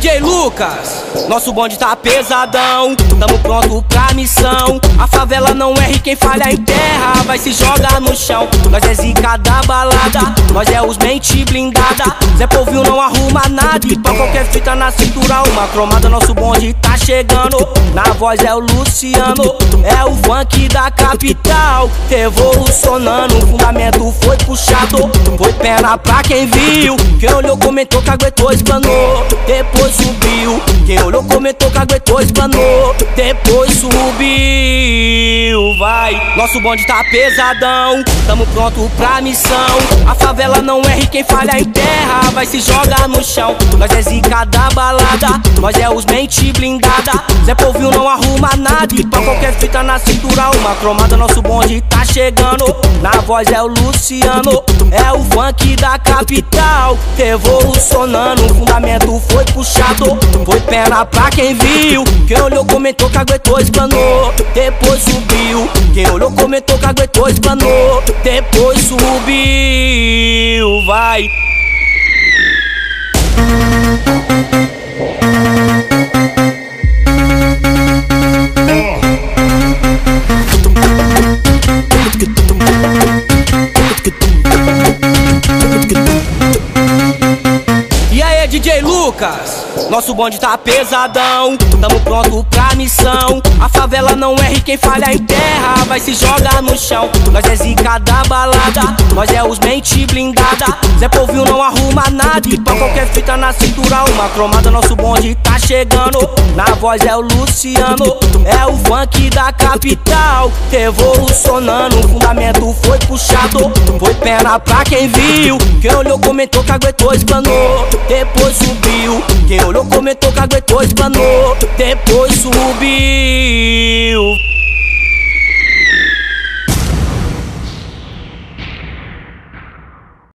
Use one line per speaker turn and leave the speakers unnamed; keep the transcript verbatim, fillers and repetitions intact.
D J Lucas, nosso bonde tá pesadão, tamo pronto pra missão. A favela não erra e quem falha em terra vai se jogar no chão. Nós é zica da balada, nós é os mente blindada. Zé Povinho não arruma nada e pra qualquer fita na cintura uma cromada. Nosso bonde tá chegando, na voz é o Luciano, é o funk da capital. Revolucionando, o fundamento foi puxado, foi pena pra quem viu. Quem olhou comentou que aguentou, espanou, depois subiu. Quem olhou comentou que aguentou, espanou, depois subiu. Vai, nosso bonde tá pesadão, tamo pronto pra missão. A favela não erra e quem falha em terra vai se jogar no chão. Nós é zica da balada, nós é os mente blindada. Zé Povinho não arruma nada e pra qualquer fita na cintura uma cromada. Nosso bonde tá chegando, na voz é o Luciano, é o funk da capital. Revolucionando, o fundamento foi puxado, foi pena pra quem viu. Quem olhou comentou que aguentou, espanou, depois subiu. Quem olhou comentou que aguentou, espanou, depois subiu. Vai. E aí, D J Lucas, nosso bonde tá pesadão, tamo pronto pra missão. A favela não erra e quem falha em terra vai se jogar no chão. Nós é zica da balada, nós é os mente blindada. Zé Povinho não arruma nada e pra qualquer fita na cintura uma cromada. Nosso bonde tá chegando, na voz é o Luciano, é o funk da capital. Revolucionando, o fundamento foi puxado, foi pena pra quem viu. Quem olhou comentou que aguentou, espanou, depois subiu. Quem olhou comentou que aguentou, espanou, depois subiu.